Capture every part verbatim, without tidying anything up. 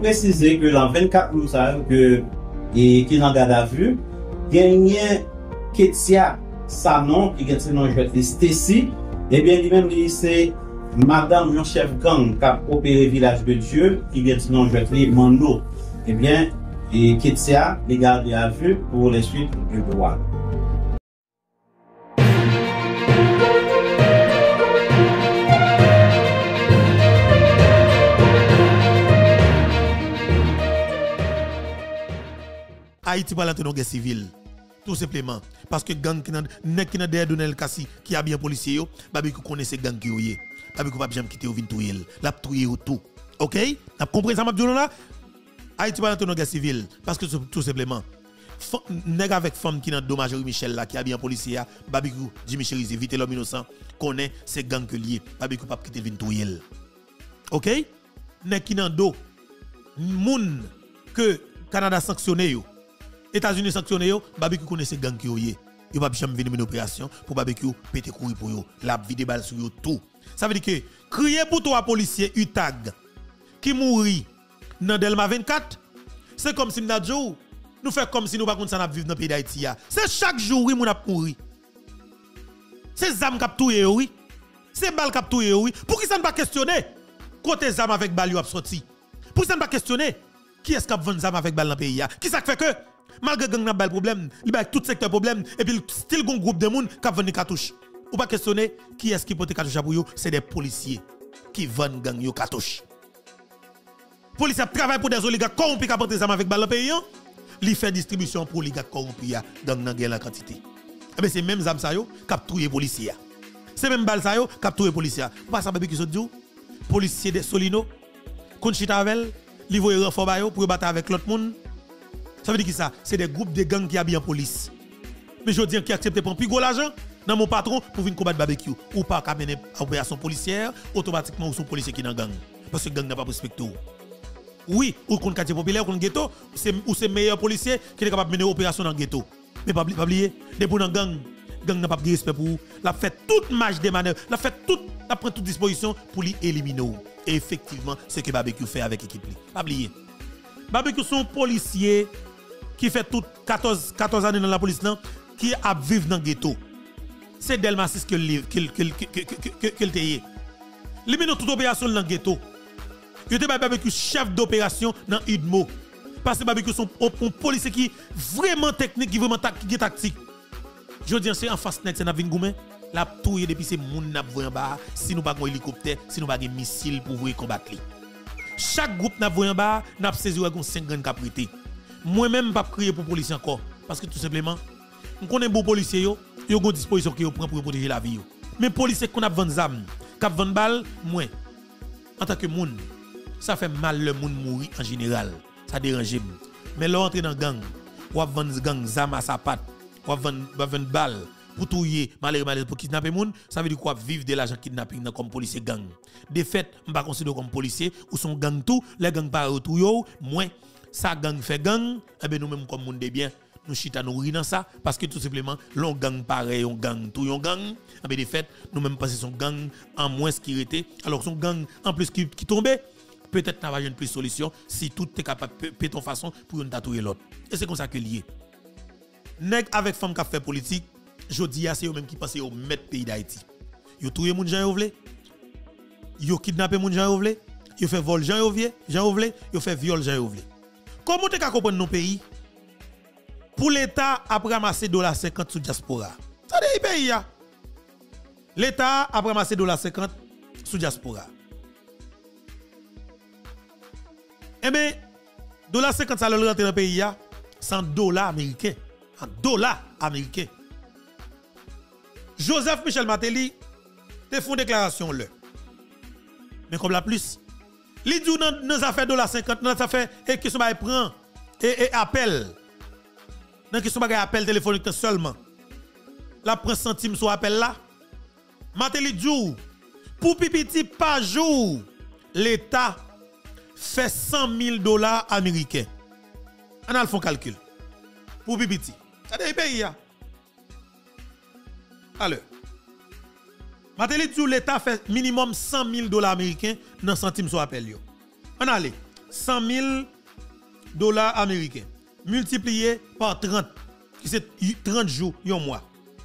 préciser que dans vingt-quatre jours, ça, que, et qui n'en garde à vue, gagné Ketia Sanon, qui est nom je vais Stacy, et bien lui-même, c'est Madame, mon chef gang, qui a opéré Village de Dieu, qui vient de nom je vais Mando. Eh bien, et Ketia est gardé à vue pour les suites du droit. Haïti va l'entrer dans la guerre civile. Tout simplement. Parce que gang qui n'a derrière Donel Kassi qui a bien policier, babi qui connaît ces gangs qui ont babi qui va jamais quitter ou vin touyer. La touyer ou tout. OK? Vous comprenez ça, Mabdou là? Haïti va l'entrer dans la guerre civile. Parce que tout simplement, nèg avec femme qui n'a dommage Michel là qui a bien policier, babi qui dit Michel vite l'homme innocent, connaît ces gangs que lié. Babi qui va quitter vin touyer. OK? Nèg qui n'a do, moun que Canada sanctionné yo. États-Unis sanctionné yo, barbecue connaît ces gangs qui yo yé. Yo pas jamais venir une opération pour barbecue péter courir pour yo, la vide balle sur yo tout. Ça veut dire que crier pour toi policier U T A G qui mourit dans Delma vingt-quatre, c'est comme si nous nous fait comme si nous pas ça n'a vivre dans le pays d'Haïti. C'est chaque jour oui moun a mourir. C'est zam k'ap touye oui. C'est balle k'ap touye oui. Pour qui ça ne pas questionner côté zam avec balle yo a sorti. Pour qui ça ne pas questionner qui est-ce qui a vendu zam avec balle dans le pays? Qui ça fait que malgré gang n'a pas de problème, il y a tout secteur problème et puis style un groupe de monde qui a vendu cartouche. Ou pas questionner qui est-ce qui porte cartouche pour vous, c'est des policiers qui vendent gang yo cartouche. Policiers travaillent pour des oligarques corrompus qui portent des armes avec balle dans le pays, ils font distribution pour les oligarques corrompus gang dans guerre en quantité. Et bien c'est même zam ça yo qui a tué policiers. C'est même balle ça yo qui a tué policiers. Pas ça baby qui sont dit policiers de Solino, Conchitavel, li voye renfort ba yo pour battre avec l'autre monde. Ça veut dire que ça, c'est des groupes de gangs qui habillent en police. Mais je dis qui acceptent de prendre plus gros l'argent dans mon patron pour venir combattre barbecue. Ou pas qu'à mener opération policière, automatiquement ou son policier qui est dans le gang. Parce que le gang n'a pas respecté. Oui, ou contre quartier populaire, contre ghetto, ou c'est meilleur policier qui est capable de mener opération dans le ghetto. Mais pas oublier, depuis dans le gang, le gang n'a pas de respect pour vous. La fait toute marge de manœuvre, la fait toute, la prend toute disposition pour l'éliminer. Et effectivement, c'est ce que barbecue fait avec l'équipe. Pas oublier. Barbecue sont policiers qui fait toutes quatorze, quatorze années dans la police, non, qui a vivre dans le ghetto. C'est Delma six que qu'il te Lui mène toute opération dans le ghetto. Il était barbecue chef d'opération dans Udmo. Parce que barbecue sont un policier qui vraiment technique, qui vraiment tactique. Je dis c'est en face net, c'est n'a vinn goumen. La touye depuis c'est moun n'a voyé en bas, si nous pas un hélicoptère, si nous pas un missile pour vous combattre. Chaque groupe n'a voyé en bas, n'a saisi ou cinq grandes caprités. Moi-même, pas crier pour policier encore. Parce que tout simplement, on connaît bon policier, yo, yo une disposition qui prend pour protéger la vie. Yo. Mais policier qu'on a vendu zam, qui a vendu balle, moi, en tant que moun, ça fait mal le monde mourir en général. Ça dérange. Mais là, entrer dans le gang, ou a vendu gang zam à sa patte, ou a vendu balle pour touiller, malheureux, malheureux, pour kidnapper moun, ça veut dire quoi vivre de l'argent kidnapping comme policier gang. De fait, je ne pas considérer comme policier ou son gang tout, les gangs par tout yo, moins. Ça gang fait gang, et bien nous-mêmes comme monde de bien, nous chita nous ri dans ça, parce que tout simplement, l'on gang pareil, on gang tout, on gang, et bien de fait, nous-mêmes passer son gang en moins sécurité, alors son gang en plus qui, qui tombait, peut-être n'a pas une plus solution si tout est capable de péter ton façon pour une tatouer l'autre. Et c'est comme ça que lié. Nèg avec femme qui fait politique, je dis à c'est eux même qui pensent au mettre pays d'Haïti. Yo touye moun Jean Yovle, yo kidnappé moun Jean Yovle, yo fait vol Jean Yovle, Jean Yovle, yo fait viol Jean Yovle. Comment tu comprendre nos pays? Pour l'État a ramassé dollar cinquante sous diaspora. Ça des pays ya. L'État a ramassé dollar cinquante sous diaspora. Eh bien, dollar cinquante ça le rentre dans le pays ya, cent dollars américains, en dollars américains. Joseph Michel Martelly te font déclaration là. Mais comme la plus li dit dans nos affaires dollar cinquante dans affaires et question ba prend et, et appel dans question ba appel téléphonique seulement la prend centime sur appel là Martelly dit pour pipiti par jour l'état fait cent mille dollars américains on a le fond calcul pour pipiti ça des pays ya alors Martelly dit l'État fait minimum cent mille dollars américains dans centime sur appel yo. On allez cent mille dollars américains multiplié par trente, qui c'est trente jours, un mois.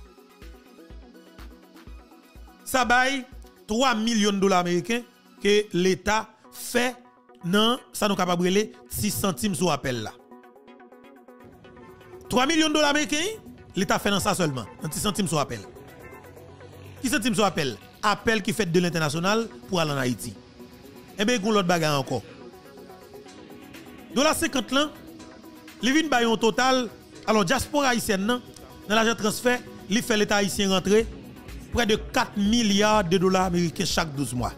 Ça baille trois millions de dollars américains que l'État fait dans ça nous capable de six centimes sur appel là. trois millions de dollars américains, l'État fait dans ça seulement, dans six centimes sur appel. six centimes sur appel, appel qui fait de l'international pour aller en Haïti. Et bien, il y a l'autre bagarre encore. Dollar cinquante là, les vins baillent au total, alors diaspora haïtienne, dans l'argent transfert, il fait l'État haïtien rentrer près de quatre milliards de dollars américains chaque douze mois.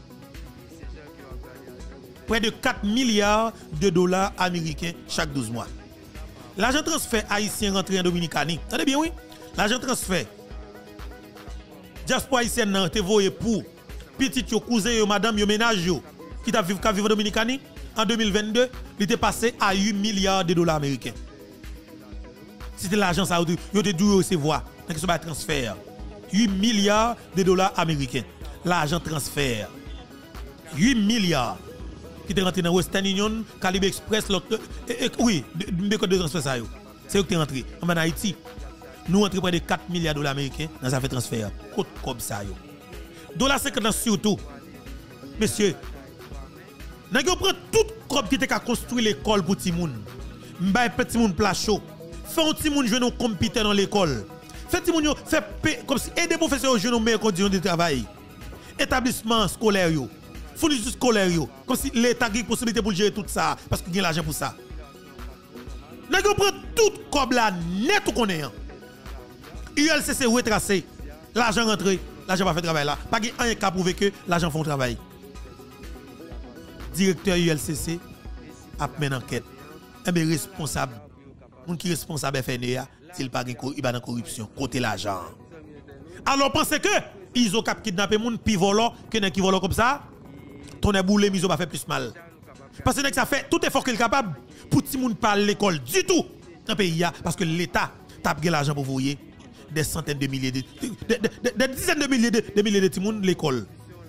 Près de quatre milliards de dollars américains chaque douze mois. L'argent transfert haïtien rentré en Dominicanie. Attendez bien, oui? L'argent transfert. Diaspora haïtienne nan te voye pour petit yo, cousin yo, madame yo, ménage yo, qui t'a vivre en Dominicanie. En deux mille vingt-deux, il était passé à huit milliards de dollars américains. C'était l'argent ça, yo te dû recevoir. Donc, ce pas transfert. huit milliards de dollars américains. L'argent transfert. huit milliards. Qui est rentré dans Western Union, Caribe Express, l'autre. Oui, de transfert ça. C'est eux qui sont rentrés. En Haïti, nous rentrons près de quatre milliards de dollars américains dans ça fait transfert. Côte comme ça. Dollar cinquante surtout. Messieurs, nous prenons tout comme qui était construit l'école pour Timoun. M'bay petit moun plat chaud. Fait un petit moun jouer nos compétents dans l'école. Fait petit moun fait comme si aider professeurs à jouer nos meilleures conditions de travail. Établissement scolaire yo. Fourniture scolaire yo. Comme si l'État a possibilité pour gérer tout ça parce qu'il y a l'argent pour ça. Nous prenons tout comme la net ou qu'on est. U L C C retracé. L'argent rentré. L'argent va faire travail là. Pas qu'il y a un cas prouvé que l'argent fait un travail. Directeur U L C C a mené enquête. Un responsable, moun qui responsable F N E A, s'il pas de corruption, côté l'argent. Alors pensez que ils ont cap kidnappé moun pi volant que nan qui volant comme ça, ton boulé miso va faire plus mal. Parce que ça fait tout effort qu'il est capable pour ti moun pas l'école du tout dans pays parce que l'État tape l'argent pour vous des centaines de milliers de des dizaines de milliers de, de milliers de ti moun l'école.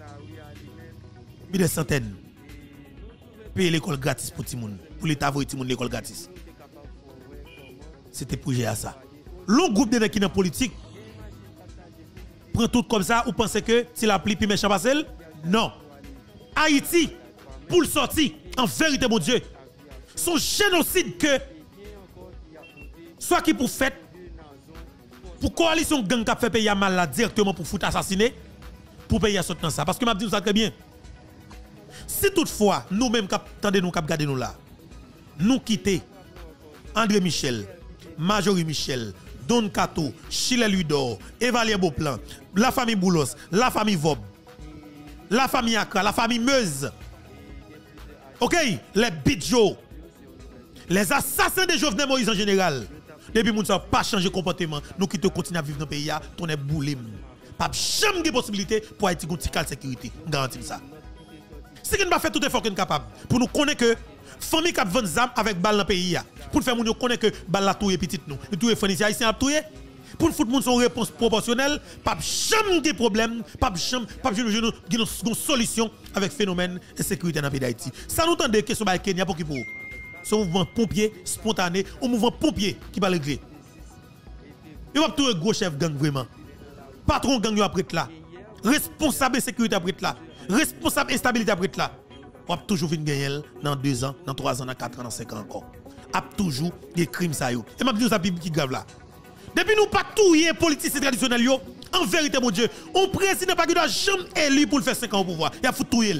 Des centaines. Payer l'école gratis pour Timoun. Pour l'État voyer Timoun l'école gratis. C'était pour gérer ça. Le groupe de gens qui dans politique prend tout comme ça ou pensez que s'il applique puis méchant passe? Non. Haïti, pour le sortir, en vérité, mon Dieu, son génocide que soit qui pour fait, pour coalition gang qui fait payer mal là directement pour foutre assassiner, pour payer ça dans ça. Parce que m'a dit ça très bien. Si toutefois, nous-mêmes, attendez nous, regardez nous là, nous quitter André Michel, Majorie Michel, Don Kato, Chile Ludor, Evalier Beauplan, la famille Boulos, la famille Vob, la famille Accra, la famille Meuse, ok, les Bidjo, les assassins de Jovenel Moïse en général, depuis nous n'avons pas changé de comportement, nous qui continuons à vivre dans le pays, on est boulé. Pas jamais de possibilité pour Haïti une sécurité, on garantit ça. Si nous pas fait tout effort qu'on est capable pour nous connaître que famille qui a vingt zam avec balle dans le pays pour faire nous connaître que balle la touye petite nous et touye famille haïtien a touye pour nous foutre son réponse proportionnelle pas jamais de problème pas jamais pas jamais une solution avec phénomène de sécurité dans le pays d'Haïti. Ça nous tendait question ba Kenya pour qui pour ce mouvement pompier spontané un mouvement pompier qui va régler. Il va tout gros chef gang vraiment. Patron gang yo après là. Responsable sécurité après là. Responsable instabilité après là, on a toujours venir gagner dans deux ans, dans trois ans, dans quatre ans, dans cinq ans encore. A toujours des crimes ça yo. Et m'a dit ça qui grave là. Depuis nous pas touyer politiciens traditionnels yo, en vérité mon Dieu, on président pas qui doit jamais élu pour le faire cinq ans au pouvoir. Il a foutu touyer.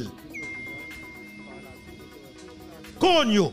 Konyo.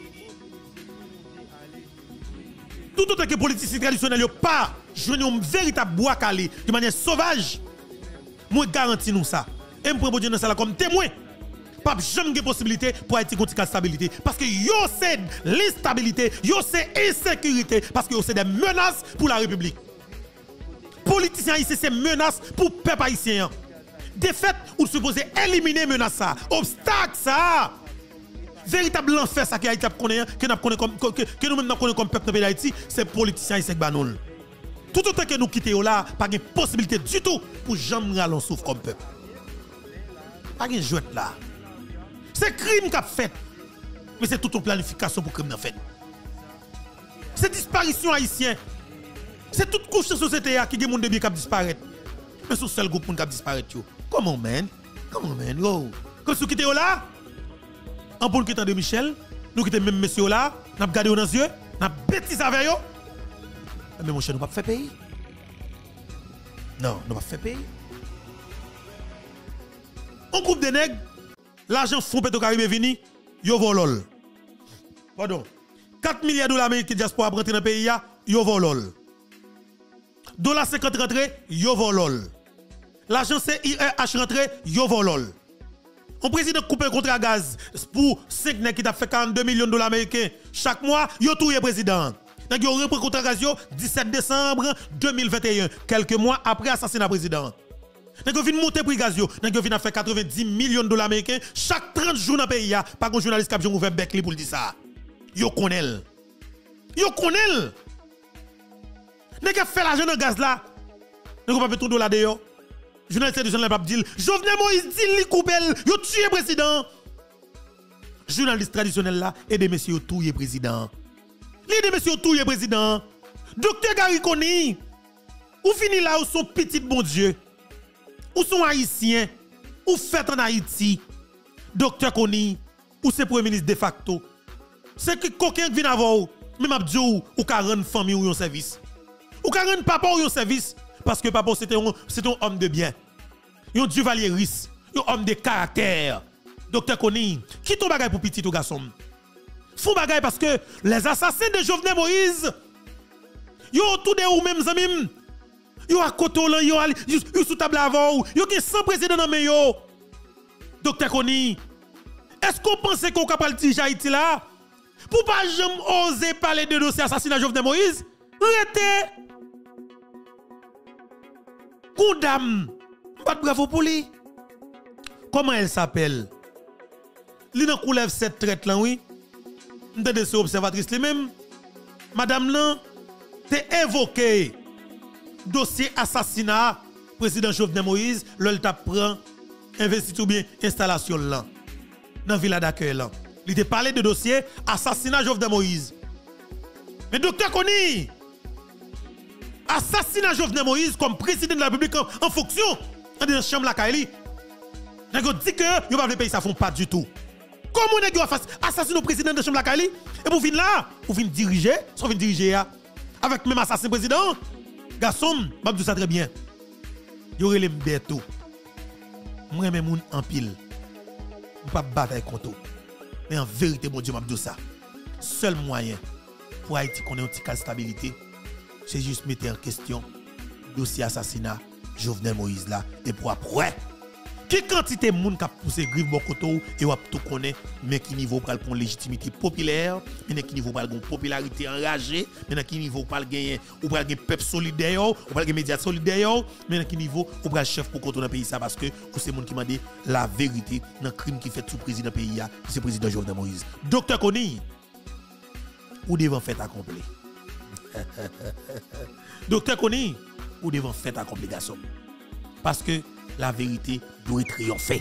Tout autre que politiciens traditionnels yo pas jouer un véritable bois calé de manière sauvage. Moi garantis nous ça. Et me prendre dans ça comme témoin. Pas jamais de possibilité pour Haïti continuer stabilité parce que yo c'est l'instabilité, yo c'est insécurité parce que yo c'est des menaces pour la République. Politiciens haïtiens c'est menace pour peuple haïtien. De fait, ou supposé éliminer menace ça, obstacle ça. Véritable enfer ça que Haïti connaît que n'a connaît comme que nous même connaît comme peuple d'Haïti, c'est politiciens haïtiens banol. Tout autant que nous quitter là, pas de possibilité du tout pour jamais ralon souffre comme peuple. Pas de jouet là. C'est crime qu'a fait. Mais c'est toute une planification pour crime en fait. C'est disparition haïtien. C'est toute couche de société qui a des gens qui disparaître. Mais c'est le seul groupe qui disparaître. Comment man? Comment man? Yo. Comme si vous quittez là, en pour quitter de Michel, nous quittons même monsieur là, nous avons gardé dans les yeux, nous avons bêtise avec eux. Mais mon cher, nous ne pouvons pas faire payer. Non, nous ne pouvons pas faire payer. Un groupe de nègres, l'argent fonds Petro-Caraïbes est venu, yo volol. Pardon. quatre milliards de dollars américains diaspora rentré dans le pays, yo volol. Dollar cinquante rentré, yo volol. L'argent C I R H rentré, yo volol. Un président coupe un contrat gaz pour cinq nègres qui t'a fait quarante-deux millions de dollars américains chaque mois, yo touye président. Nèg yo repris contrat gaz yo dix-sept décembre deux mille vingt et un, quelques mois après assassinat président. Nèg yo vinn monter prix gaz yo, nèg yo vinn faire quatre-vingt-dix millions de dollars américains chaque trente jours dans le pays ya, pas un journaliste qui a ouvert bec li pour dire ça. Yo connaît. Yo connaît. Nèg a fait l'argent dans gaz là. Nèg yo pas fait tout dollar de yo. Journaliste de journal pas dire Jovenel Moïse dit li coupel, yo tué président. Journaliste traditionnel là et des messieurs tué président. Li des messieurs tué président. Docteur Gary Koni. Ou fini là ou son petit bon Dieu. Ou sont haïtiens, ou fait en Haïti, docteur Koni, ou c'est premier ministre de facto. C'est que quelqu'un qui vient avant, même Abdou, ou ka rendre famille ou un service. Ou ka rendre papa ou un service, parce que papa c'est un, un homme de bien. Un Dieu valieris, un homme de caractère. Docteur Koni, qui ton bagay pour petit ou garçon? Fou bagay parce que les assassins de Jovenel Moïse, yo tout de ou même zamim. Yo à côté là, yo yo sous table avant, yo gen cent président dans men yo. Docteur Koni, est-ce qu'on pense qu'on capable de Haïti là pour pas jamais oser parler de dossier assassinat Jovenel Moïse? Arrêtez. Condamne. Pas de bravo pour lui. Comment elle s'appelle? Li nan coulève cette traite là oui. M'tende c'est observatrice li même. Madame là t'es évoqué dossier assassinat président Jovenel Moïse, l'ol t'a prend investi ou bien installation là dans villa d'accueil là. Il t'a parlé de dossier assassinat Jovenel Moïse. Mais docteur Koni, assassinat Jovenel Moïse comme président de la République en, en fonction dans la chambre la Kaili. N'a dit que yo pas le pays ça font pas du tout. Comment nèg yo assassiner le président de la chambre la Kaili et pour venir là, pour venir diriger, sans venir diriger avec même assassin président. Garçon, je dis ça très bien. Yo relem beto. Moi même moun en pile. Je pas bataille contre. Mais en vérité mon Dieu m'a dit ça. Seul moyen pour Haïti qu'on ait une petite stabilité, c'est juste mettre en question dossier assassinat Jovenel Moïse là et pour après. Qui quantité de monde qui a poussé grive bon côté et ou tout connaît mais qui niveau pral pour légitimité populaire, mais qui niveau pral gon popularité enragée, mais qui niveau pral gagner ou pral gagner peuple solidaire, ou pral gagner médias solidaires, mais qui niveau ou pral chef pour contrôler le pays ça parce que c'est monde qui m'a dit la vérité dans crime qui fait sous président pays a, c'est président Jovenel Moïse. Docteur Koni ou devant fait accompli. Docteur Koni ou devant fait accompli garçon. Parce que la vérité doit triompher.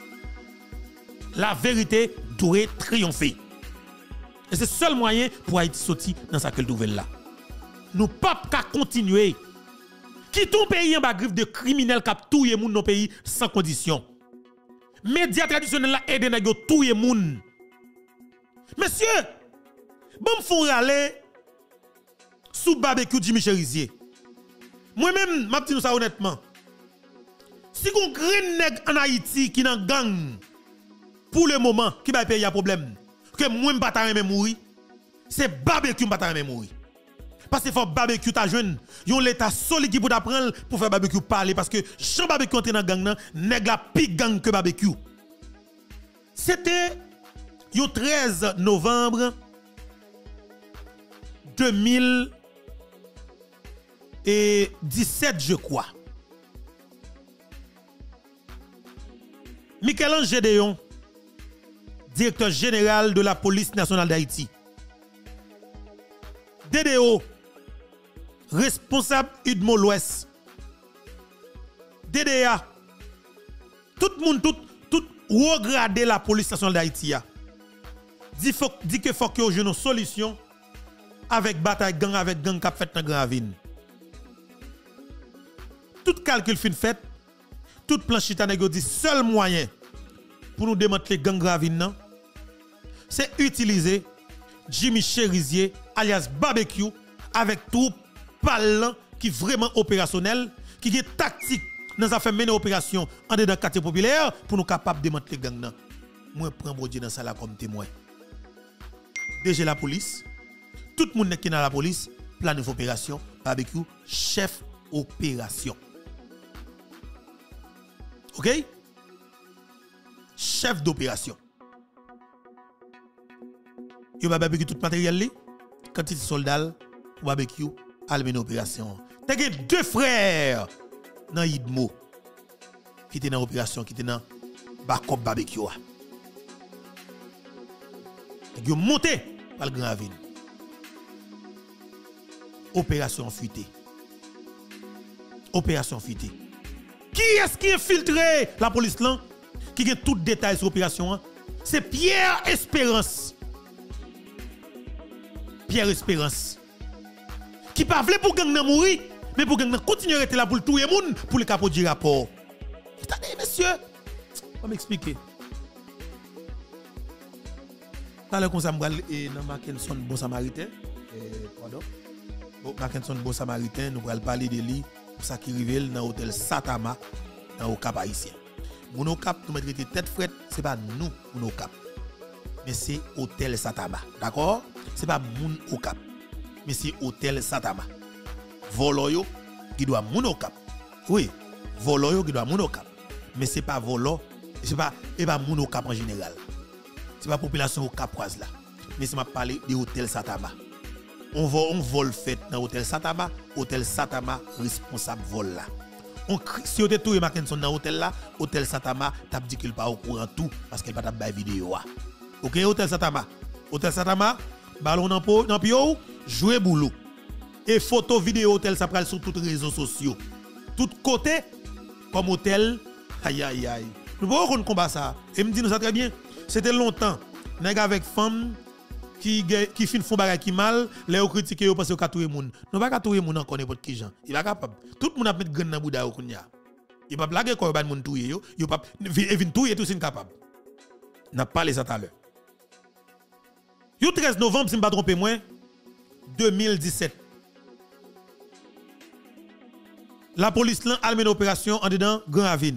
La vérité doit triompher. Et c'est le seul moyen pour Haïti sortir dans sa nouvelle là. Nous ne pouvons pas continuer. Qui ton pays en bas griffe de criminels qui tout le monde dans pays sans condition. Médias traditionnels là aident à tout le monde. Monsieur, bon me font râler sous barbecue Jimmy Cherizier. Moi-même, je dis ça honnêtement. Si on grand nèg en Haïti qui nan gang pour le moment qui va payer un problème que moi m'pa ta même mourir, c'est barbecue m'pa ta même mourir. Parce que faut barbecue ta jeune, yon l'état solide pour t'apprendre pour faire barbecue parler parce que Jean barbecue entre dans gang nan, nèg la pi gang que barbecue. C'était le treize novembre deux mille dix-sept je crois. Michel-Ange Gédéon, directeur général de la police nationale d'Haïti. D D O, responsable Udmo l'Ouest. D D A, tout le monde, tout, tout regradé la police nationale d'Haïti. dit, faut, dit que faut que vous une solution avec bataille gang avec gang qui fait dans Grand Ravine. Tout calcul fin fait, tout plan chita nèg dit seul moyen pour nous démanteler gang Grand Ravine c'est utiliser Jimmy Cherizier alias Barbecue avec troupe parlant qui vraiment opérationnel, qui est tactique dans sa fait mener opération en dedans quartier populaire pour nous capable de démanteler gang nan. Moi prends Brodie dans ça là comme témoin. D G la police, tout le monde qui est dans la police, planif opération, Barbecue, chef opération. OK? Chef d'opération. Yo Barbecue tout matériel li, quantité soldat pour Barbecue, al mener opération. T'as deux frères dans Idmo qui étaient dans l'opération, qui étaient dans Bakop Barbecue. Ils ont monté par le Grand Ravine. Opération fuitée. Opération fuitée. Qui est-ce qui a infiltré la police là? Qui a tout détail sur l'opération? C'est Pierre Espérance. Pierre Espérance. Qui pas voulu pour gang nan mourir, mais pour gang nan continuer à être là pour tout le monde pour le capot du rapport. Attendez, monsieur. On va m'expliquer. Dans le conseil dans Mackinson Bon Samaritain, pardon. Bon, Mackinson Bon Samaritain, nous allons parler de lui pour ça qui révèle dans l'hôtel Satama, dans le Cap haïtien. Mon Cap, nous mettons tête frette, ce n'est pas nous, mon Cap. Mais c'est hôtel Satama. D'accord? Ce n'est pas moun au Cap. Mais c'est hôtel Satama. Volo qui doit moun au Cap. Oui, volo qui doit moun au Cap. Mais ce n'est pas volo, ce n'est pas, pas moun au Cap en général. Ce n'est pas la population au Cap là. Mais c'est m'a parlé de hôtel Satama. On va on vol fait dans hôtel Satama, hôtel Satama responsable vol là. On si on te touye Mackinson dans hôtel là, hôtel Satama t'a dit qu'il pas au courant tout parce qu'il pas t'a bail vidéo. OK, hôtel Satama. Hôtel Satama, ballon dans po dans pio, jouer boulot. Et photo vidéo hôtel ça pral sur tous les réseaux sociaux. Tout côté comme hôtel. Aïe aïe aïe. Nous pouvons combat ça. Et me dit nous ça très bien. C'était longtemps, nèg avec femme qui qui fin font bagay qui mal, les critiquer yo parce que katoué moun. Non pas katoué moun encore n'importe qui gens. Il pas capable. Tout moun a mettre grain dans bouda ou kounya. Il pas blaguer ko ban moun touyer yo, yo pas vinn touyer tout c'est capable. N'a parlé ça tout à l'heure. Yo treize novembre si me pas tromper moi deux mille dix-sept. La police lan a mené opération en dedans Grand Ravine.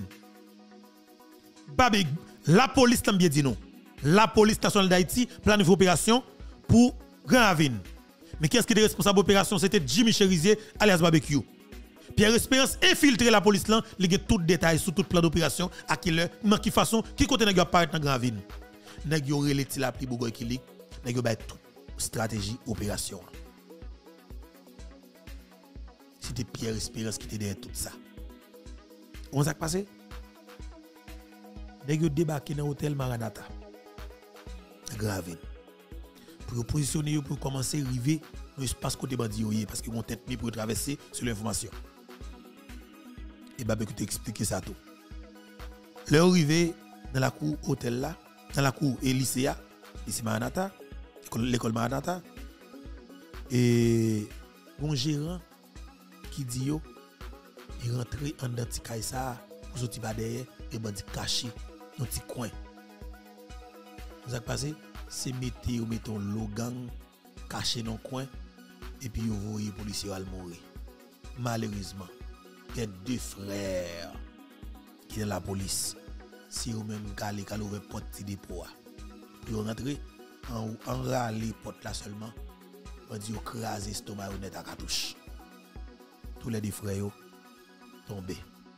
Babé la police l'a bien dit non. La police nationale d'Haïti planifie opération pour Grand Ravine. Mais qui est-ce qui est responsable de l'opération? C'était Jimmy Cherizier alias Barbecue. Pierre Espérance infiltré la police là, il a tout détail sur tout plan d'opération à qui l'heure, dans qui façon, qui côté nèg apparaît dans Grand Ravine. Nèg yo relé ti la pli bogoy ki lik, nèg yo bay tout stratégie opération. C'était Pierre Espérance qui était derrière tout ça. On s'est passé? Nèg yo débarqué dans l'hôtel Maranatha. Grave. Pour positionner pour commencer à arriver dans l'espace côté bandi parce qu'ils vont tête mis pour traverser sur l'information. Et Barbecue t'expliquer ça tout. Leur arrivé dans la cour hôtel là, dans la cour et lycée, lycée Maranatha, l'école Maranatha, et mon gérant qui dit yo, il rentre en dans petit ça pour sortir pas derrière et bandi caché dans petit coin. Vous avez passé, c'est mettre ou mettons l'eau gang caché dans le coin et puis vous voyez les policiers à mourir. Malheureusement, il y a deux frères qui sont dans la police. Si vous même calé calé ouvert porte de dépôt pour rentrer en en râler porte là seulement, on dit craser estomac net à cartouche. Tous les deux frères tombés.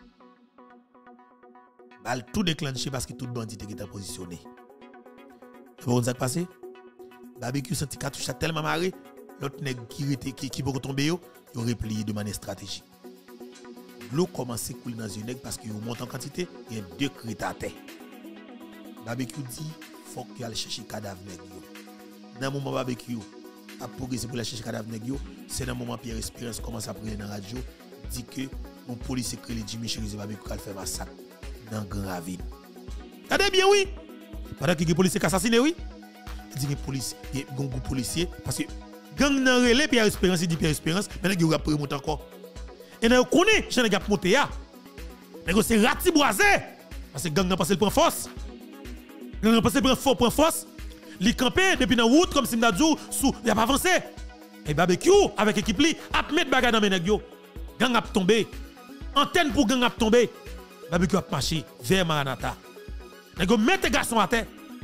Bal tout déclenché parce que tout bandit était positionné. Vous avez passé? Barbecue senti cartouche tellement marré, l'autre nèg qui était qui qui peut tomber yo, yo replié de manière stratégique. L'eau commence à couler dans une nèg parce que yo monte en quantité, il y a deux crêtes à terre. Barbecue dit faut qu'il aille chercher cadavre nèg yo. Dans moment Barbecue a progressé pour aller chercher cadavre nèg yo, c'est dans moment Pierre Espérance commence à parler dans la radio, dit que mon policier créé Jimmy Cherizier Barbecue a fait massacre dans Grand Ravine. Regardez bien oui. Pendant que les policiers assassinés, oui. il dit que police, il y a un groupe policier parce que gang nan relé Pierre Espérance, il dit Pierre Espérance, mais il y a remonter encore. Et nous connaît, je n'ai pas monté là. Mais c'est rati boisé parce que gang n'a passé le point force. Gang n'a passé le point force. Li campé depuis dans route comme si m'a dit sous il a pas avancé. Et barbecue avec équipe li a mettre bagarre dans menèg yo. Gang a tombé. Antenne pour gang a tombé. Barbecue a marché vers Maranatha. Nèg yo mette garçon à terre.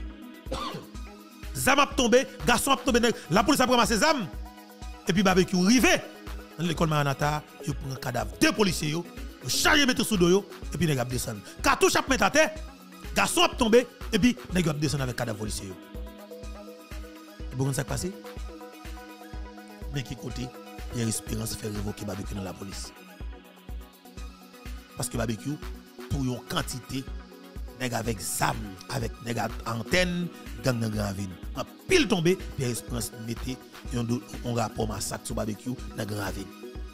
Zam a tombé, garçon a tombé, la police a pris ses armes. Et puis barbecue rivé dans l'école Maranatha, yo prend cadavre deux policiers yo, yo chargé mettre sous dos yo et puis nèg a descend. Cartouche a mettre à terre, garçon a tombé et puis nèg a descend avec cadavre policier yo. Et bon ça passé? Mais qui côté Pierre Espérance fait révoquer barbecue dans la police. Parce que barbecue pour une quantité nèg avec zam, avec nèg antenne, gang dans Grand Ravine. En pile tombé, Pierre Espérance mettait un rapport massacre sur barbecue dans Grand Ravine.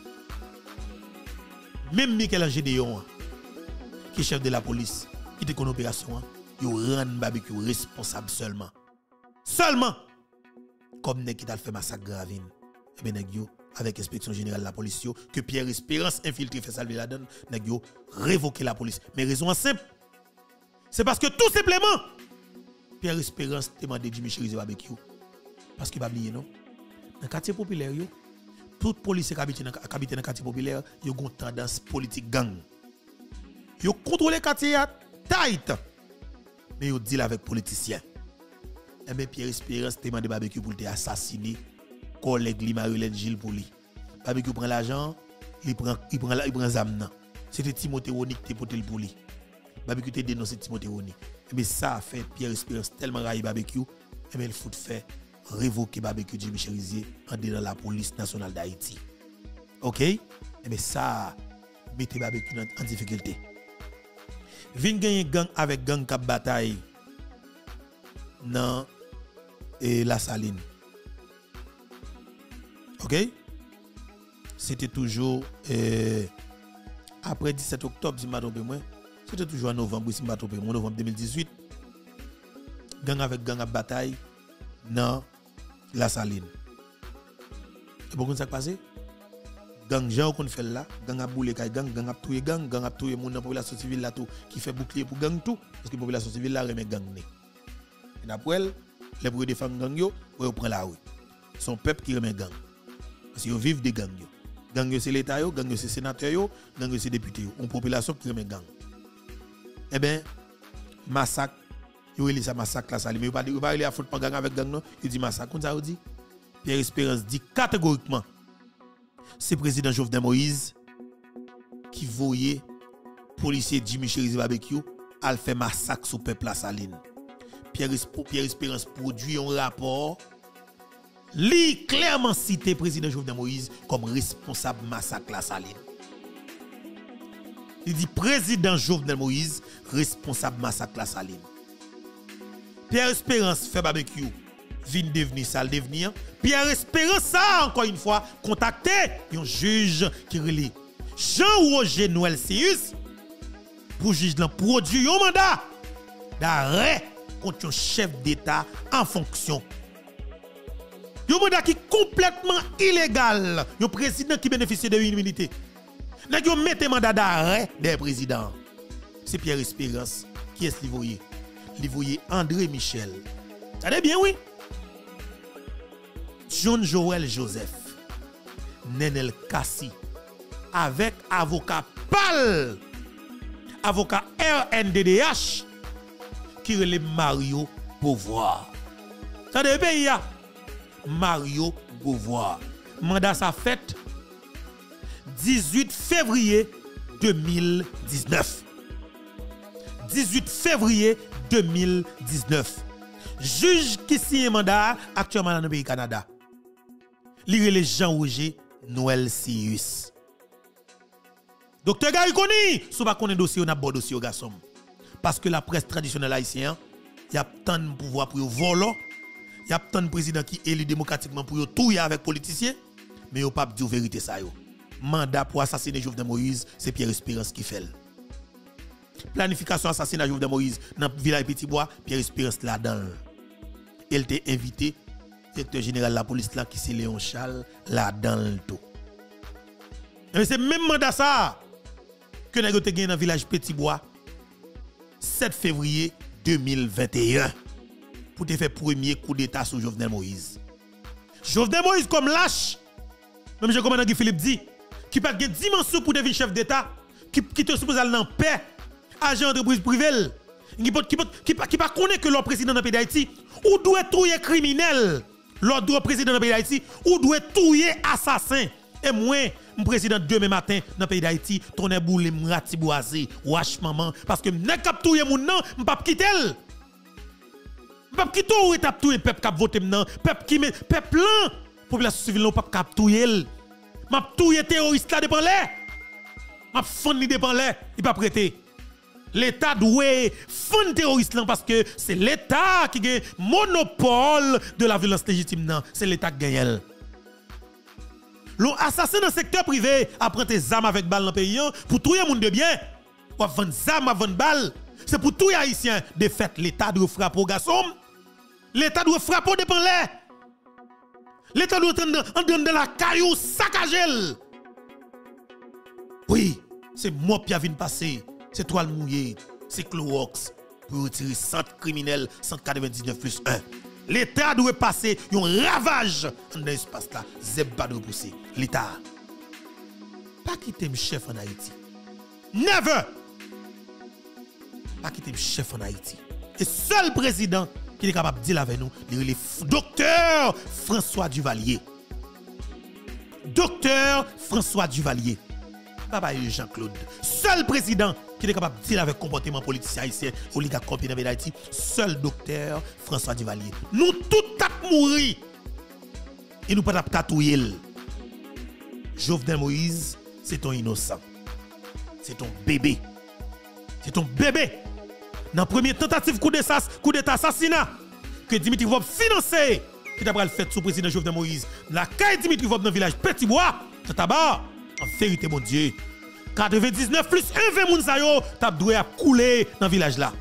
Même Michel Gédéon, qui est chef de la police, qui était en opération, il rend barbecue responsable seulement. Seulement comme nèg qui t'a fait massacre Grand Ravine. Et bien nèg yo avec inspection générale de la police yo, que Pierre Espérance infiltré fait salver la donne, nèg yo révoquer la police. Mais raison simple. C'est parce que tout simplement Pierre Espérance demande Jimmy Cherizier barbecue. Parce que pas oublier non. Dans le quartier populaire yo, toute police qui habite dans le quartier populaire, yo ont tendance politique gang. Yo contrôle le quartier tight. Mais yo deal avec politiciens. Et bien Pierre Espérance demande barbecue pour te assassiner collègue li Marilyn Gilles pour lui. Barbecue prend l'argent, il prend il prend il prend zam. C'était Timothée Roni qui te porté pour lui. Barbecue te dénoncé Timothée Roni. Et bien ça a fait Pierre Espérance tellement raille barbecue, et bien il faut faire révoquer barbecue Jimmy Cherizier en dedans la police nationale d'Haïti. OK? Et bien ça mettez barbecue en difficulté. Vin gagner gang avec gang cap bataille dans et la Saline. OK? C'était toujours euh, après dix-sept octobre, si je ne me trompe pas, c'était toujours en novembre, si je ne me trompe pas, novembre deux mille dix-huit. Gang avec gang à bataille dans la Saline. Et pourquoi ça passe? Gang gens qu'on fait là, gang a boulé kay gang, gang a tué gang, gang a tué moun dans population civile là tout qui fait bouclier pour gang tout parce que population civile là remet gang né. Et après les pour défendre gang yo, pour prendre la rue. Son peuple qui remet gang. Parce qu'ils vivent des gangs. Gang c'est l'état yo, gang c'est sénateur yo, gang c'est député yo, une population qui remet gang. Eh ben massacre, yo il ça massacre la Saline, mais pas pas il a faute pas gang avec gang non, il dit massacre comme ça dit. Pierre Espérance dit catégoriquement c'est président Jovenel Moïse qui voyait policier Jimmy Cherizier barbecue a fait massacre sur peuple la Saline. Pierre, Pierre Espérance produit un rapport li clairement cité président Jovenel Moïse comme responsable massacre la Saline. Il dit président Jovenel Moïse responsable massacre la Saline. Pierre Espérance fait barbecue vient devenir sale devenir. Pierre Espérance ça encore une fois contacté un juge qui relie Jean-Roger Noël Sius pour juge l'en produit un mandat d'arrêt contre un chef d'État en fonction. Un mandat qui est complètement illégal. Un président qui bénéficie de l'immunité. N'a pas mis un mandat d'arrêt des présidents. C'est Pierre Espérance qui est ce voyez. Li voyez André Michel. Ça va bien oui. John Joël Joseph. Nenel Kassi. Avec avocat Pal. Avocat R N D D H. Qui relève Mario Beauvoir. Ça va bien Mario Beauvoir. Mandat sa fête dix-huit février deux mille dix-neuf. dix-huit février deux mille dix-neuf. Juge qui signe mandat actuellement dans le pays Canada. Lire Jean-Roger Noël Sius. Docteur Gary Koni, si vous ne connaissez pas dossier, on a bon dossier au garçon. Parce que la presse traditionnelle haïtienne, il y a tant de pouvoir pour voler. Il y a tant de présidents qui élus démocratiquement pour tout avec politiciens, mais ils pas dire vérité ça yo. Mandat pour assassiner Jovenel Moïse, c'est Pierre Espérance qui fait. Planification assassinat Jovenel Moïse dans village Petit Bois, Pierre Espérance là-dedans. elle t'a invité directeur général de la police là qui c'est Léon Charles là dans le tout. Mais c'est même mandat ça que nous avons gagné dans le village Petit Bois sept février deux mille vingt et un pour te faire premier coup d'état sur Jovenel Moïse. Jovenel Moïse comme lâche, même je commandant Philippe dit, qui pas de dimension pour devenir chef d'état, qui, qui te suppose aller en paix, agent d'entreprise privée, qui pas qui qui pas qui pas connaît que le président dans le pays d'Haïti ou doit tuer criminel, l'ordre président dans le pays d'Haïti ou doit tuer assassin. Et moi, mon président demain matin dans le pays d'Haïti, tourner boule m'rati boisé, wash maman parce que n'a cap touyer moun nan, m'pa quitter. M'pa quitter ou t'a touyer peuple cap voter nan, peuple qui met peuple là, population civile non pas cap touyer. M'a touyer terroriste là dépend les. M'a fond li dépend les, il pas prêter. L'État doit fond terroriste là parce que c'est l'État qui a monopole de la violence légitime nan, c'est l'État qui gagne. L'on assassin dans le secteur privé apprend tes armes avec balles dans le pays pour tout le monde de bien. Pour vendre armes, vendre balles. C'est pour tout les haïtiens. De fait, l'État doit frapper au garçon. L'État doit frapper au dépendant. L'État doit entrer dans la caillou saccagée. Oui, c'est moi qui viens passer. C'est toi le mouillé. C'est Clorox pour retirer centre criminel cent quatre-vingt-dix-neuf plus un. L'État doit passer un ravage dans l'espace là. Zeb pas de repousser. L'État. Pas quitter le chef en Haïti. Never. Pas quitter le chef en Haïti. Et seul président qui est capable de dire avec nous, c'est le docteur François Duvalier. Docteur François Duvalier. Papa Jean-Claude. Seul président qui est capable de dire avec le comportement politicien haïtien, oligarque compagnie dans Haïti, seul docteur François Duvalier. Nous tous tap mourir. Et nous pas tap katouyer. Jovenel Moïse, c'est ton innocent. C'est ton bébé. C'est ton bébé. Dans la première tentative coup d'état assassinat que Dimitri Vob financé, qui t'a le fait sous président Jovenel Moïse, la caille Dimitri Vob dans le village Petit Bois, c'est tabac. En vérité, mon Dieu. quatre-vingt-dix-neuf plus un vingt moun sa yo, tap doué à couler dans le village là.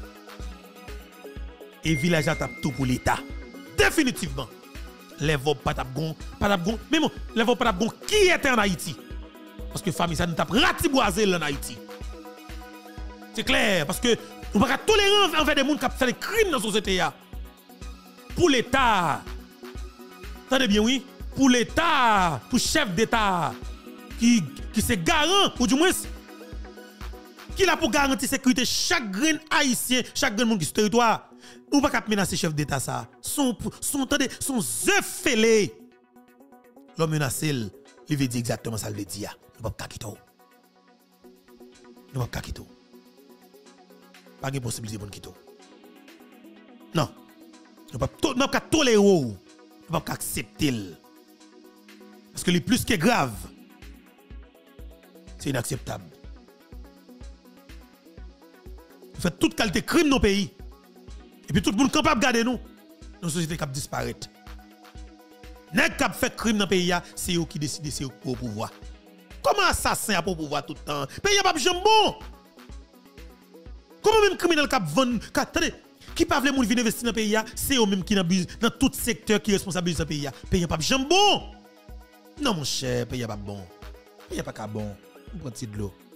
Et le village là tap tout pour l'État. Définitivement. Les vols pas tap gon, pas tap gon, mais bon, les vols pas tap gon qui était en Haïti. Parce que famille ça nous tap ratiboisé en Haïti. C'est clair, parce que nous ne pouvons pas tolérer envers des gens qui font des crimes dans la société. Pour l'État, attendez bien, oui, pour l'État, pour le chef d'État, qui, qui se garant, ou du moins, qui là pour garantir la sécurité chaque grain haïtien, chaque grain monde qui sur le territoire. Nous ne pouvons pas menacer le chef d'État ça. Son, son, son œuf fêlé. L'homme menacé, il veut dire exactement ça, il veut dire. Nous ne pouvons pas quitter. Nous ne pouvons pas quitter. Pas de possibilité pour nous quitter. Non. Nous ne pouvons pas tolérer. Nous ne pouvons pas accepter. Parce que le plus qui est grave, c'est inacceptable. Nous faisons toute qualité de crime dans nos pays. Et puis tout le monde est capable de garder nous. Nos sociétés qui disparaissent. Les gens qui fait crime dans le pays, c'est eux qui décident, c'est eux qui ont le pouvoir. Comment assassin a pour pouvoir tout le temps? Le pays n'a pas de jambon. Comment même criminel qui vend, attendez, qui pas veut venir investir dans le pays, c'est eux même qui abusent dans tout secteur qui est responsable de ce pays. Le pays n'a pas de jambon. Non mon cher, le pays n'a pas bon. Le pays n'a pas bon. On prend de l'eau.